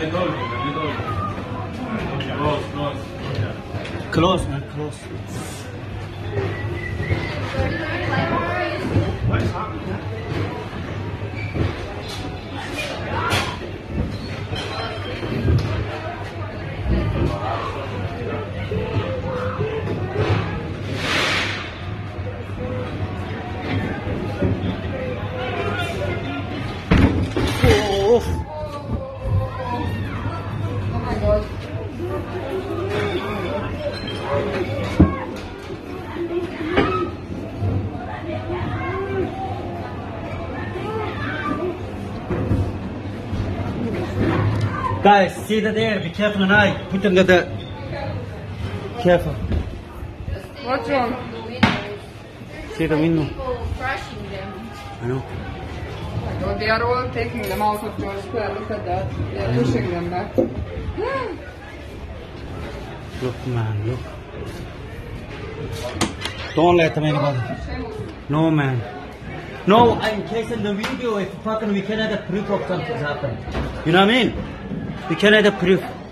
middle. Close. Close, man, close. What's happening? Oh. Oh my god. Guys, see that there, be careful on eye. Put on the careful. What's wrong? See the window. People crushing them. I know. Oh, they are all taking them out of your square. Look at that. They are pushing them back. Look, man, look. Don't let them anybody. No, man. No, in case in the video, if fucking we cannot have proof of something's happened. You know what I mean? We cannot have proof.